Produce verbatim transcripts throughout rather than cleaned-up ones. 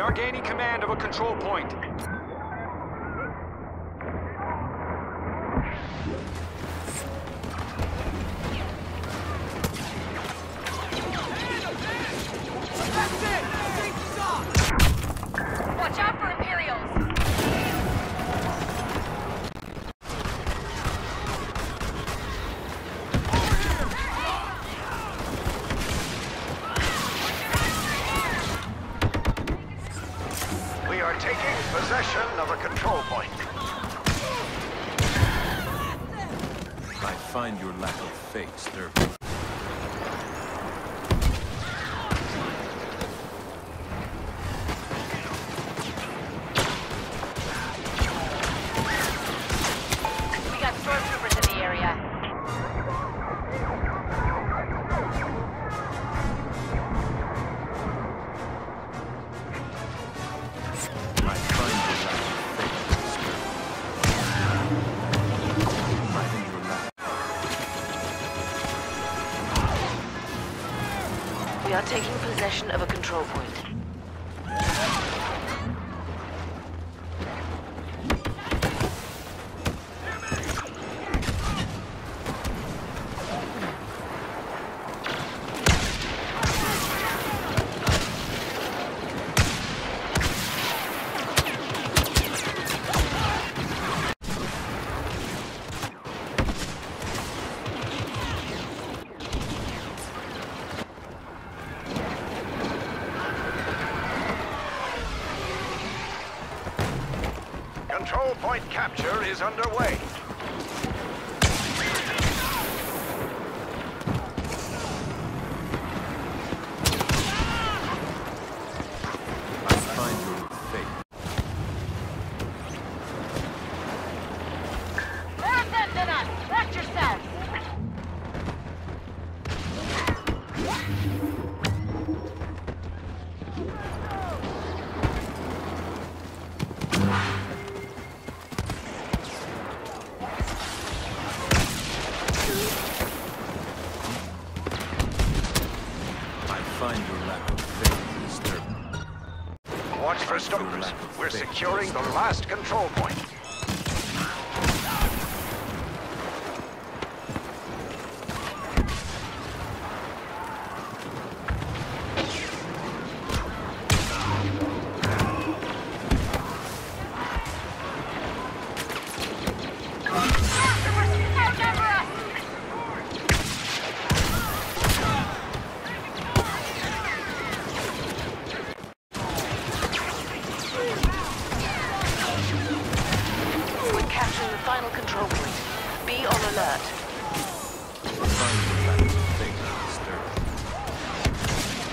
are gaining command of a control point. Watch out for Imperials! We are taking possession of a control point. I find your lack of faith disturbing. We got stormtroopers in the area. I find your lack of faith disturbing. I find your lack. We are taking possession of a control point. Control point capture is underway. I find your faith. More of them than us! Watch yourselves! I find your lack of faith disturbing. Watch for Stokers. We're securing the last control point. Stormtroopers outnumber us! We're capturing the final control point. Be on alert. I find your lack of faith disturbing.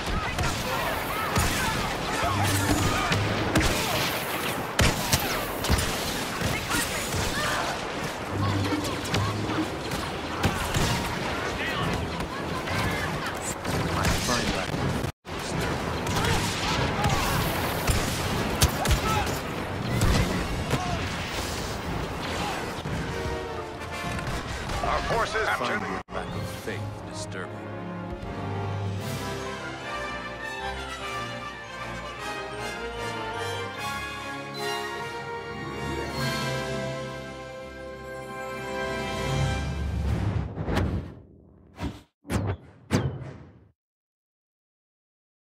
I find lack of disturbing. Our forces captured